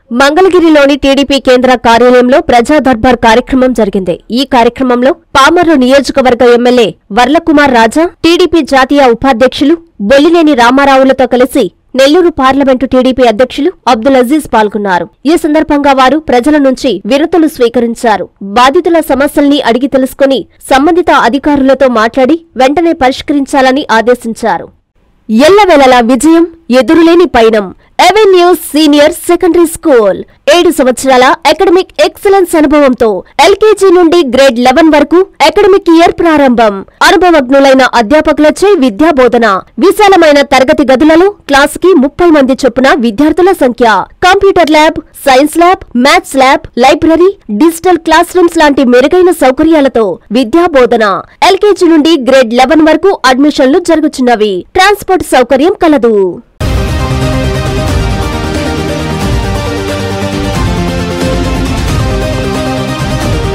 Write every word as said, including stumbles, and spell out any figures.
మంగళగిరిలోని టీడీపీ కేంద్ర కార్యాలయంలో ప్రజా దర్బార్ కార్యక్రమం జరిగింది. ఈ కార్యక్రమంలో పామర్రు నియోజకవర్గ ఎమ్మెల్యే వర్లకుమార్ రాజా, టీడీపీ జాతీయ ఉపాధ్యక్షులు బొల్లినేని రామారావులతో కలిసి నెల్లూరు పార్లమెంటు టీడీపీ అధ్యక్షులు అబ్దుల్ అజీజ్ పాల్గొన్నారు. ఈ సందర్భంగా వారు ప్రజల నుంచి వినతులు స్వీకరించారు. బాధితుల సమస్యల్ని అడిగి తెలుసుకుని సంబంధిత అధికారులతో మాట్లాడి వెంటనే పరిష్కరించాలని ఆదేశించారు. ఎల్లవేళలా విజయం, ఎదురులేని పయనం. ఎవెన్యూస్ సీనియర్ సెకండరీ స్కూల్ ఏడు సంవత్సరాల అకాడమిక్ ఎక్సలెన్స్ అనుభవంతో ఎల్కేజీ నుండి గ్రేడ్ లెవెన్ వరకు అకాడమిక్ ఇయర్ ప్రారంభం. అనుభవజ్ఞులైన అధ్యాపకులచే విద్యాబోధన. విశాలమైన తరగతి గదులలో క్లాస్ కి ముప్పై మంది చొప్పున విద్యార్థుల సంఖ్య. Computer lab, science lab, maths lab, library, digital classrooms లాంటి మెరుగైన సౌకర్యాలతో విద్యాబోధన. ఎల్కేజీ నుండి గ్రేడ్ లెవెన్ వరకు అడ్మిషన్లు జరుగుతున్నవి. ట్రాన్స్పోర్ట్ సౌకర్యం కలదు.